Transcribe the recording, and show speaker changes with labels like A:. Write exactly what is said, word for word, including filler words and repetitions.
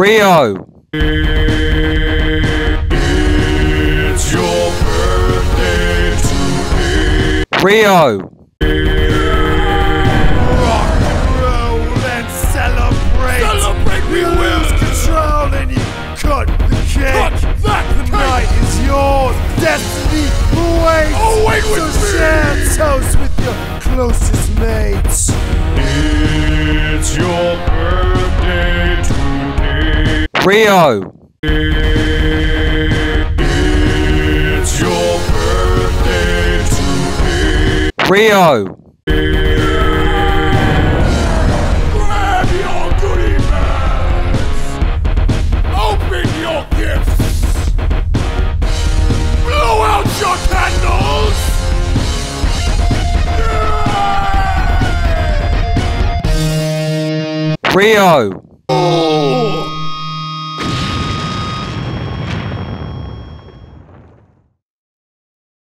A: Rio.
B: It's your birthday today.
A: Rio.
B: Rock and roll and celebrate. Celebrate, we will. Lose control and you cut the cake. Cut that the cake. Night is yours. Destiny awaits. Oh, wait with so me. Share toast with your closest mates. It's your birthday today.
A: Rio.
B: It's your birthday today.
A: Rio.
B: Grab your goodie bags. Open your gifts. Blow out your candles.
A: Rio.
B: Oh.